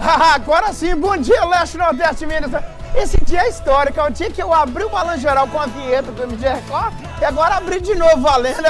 Agora sim, bom dia, Leste, Nordeste, Minas. Esse dia é histórico, é o dia que eu abri o Balanço Geral com a vinheta do MG Record e agora abri de novo valendo.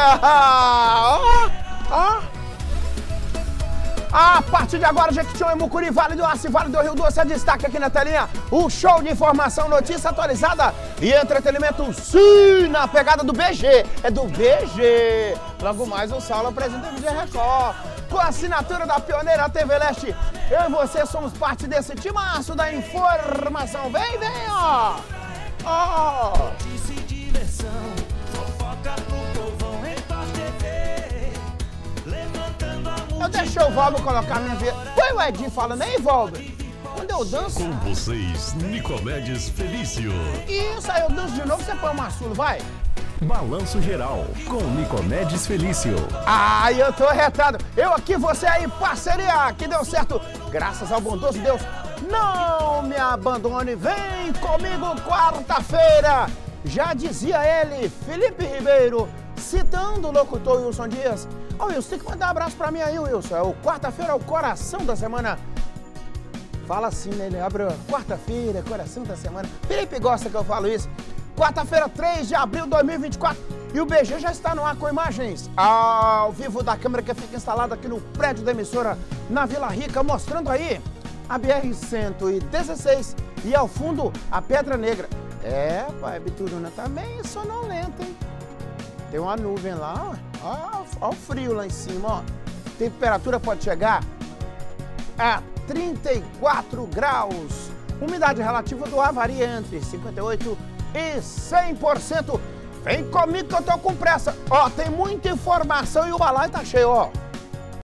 A partir de agora, Jequitinhonha, Mucuri, Vale do Aço, Vale do Rio Doce, destaque aqui na telinha, o show de informação, notícia atualizada e entretenimento, sim, na pegada do BG, é do BG. Logo mais o Saulo apresenta o MG Record, com a assinatura da pioneira TV Leste. Eu e você somos parte desse timaço da informação, vem, ó. Notícia e diversão, fofoca pro povão, Record TV, levantando a multidão. Eu deixei o Valber colocar minha vida. Foi o Edinho falando, hein, Valber? Quando eu danço... Com vocês, Nicomedes Felício. Isso, aí eu danço de novo, você põe uma sula, vai. Balanço Geral, com Nicomedes Felício. Ai, eu tô retado. Eu aqui, você aí, parceria, que deu certo. Graças ao bondoso Deus, não me abandone. Vem comigo quarta-feira. Já dizia ele, Felipe Ribeiro, citando o locutor Wilson Dias. Ô, Wilson, tem que mandar um abraço pra mim aí, Wilson. É o quarta-feira, é o coração da semana. Fala assim, né? Ele abre quarta-feira, coração da semana. Felipe gosta que eu falo isso. Quarta-feira, 3 de abril de 2024. E o BG já está no ar com imagens ao vivo da câmera que fica instalada aqui no prédio da emissora na Vila Rica, mostrando aí a BR-116 e ao fundo a Pedra Negra. É, pai, Bituruna tá meio sonolenta, hein? Tem uma nuvem lá, ó o frio lá em cima, ó. Temperatura pode chegar a 34 graus. Umidade relativa do ar varia entre 58% e 100%. Vem comigo que eu tô com pressa. Ó, tem muita informação e o balaio tá cheio, ó.